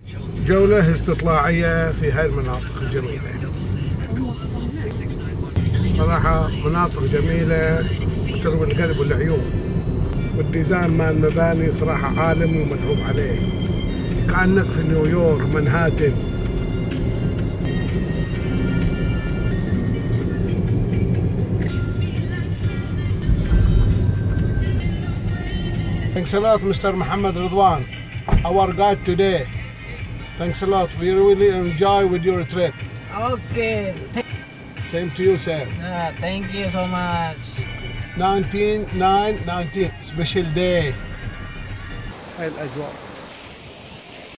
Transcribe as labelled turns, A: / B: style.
A: جولة استطلاعية في هاي المناطق الجميلة. صراحة مناطق جميلة تروي القلب والعيون، والديزاين مال المباني صراحة عالمي ومتعوب عليه، كأنك في نيويورك منهاتن. Thanks a lot, Mr. Mohammed Ridwan, our guide today. Thanks a lot. We really enjoy with your trip.
B: Okay.
A: Same to you, sir.
B: Thank you so much.
A: 19/9/19 special day. هاي الأجواء.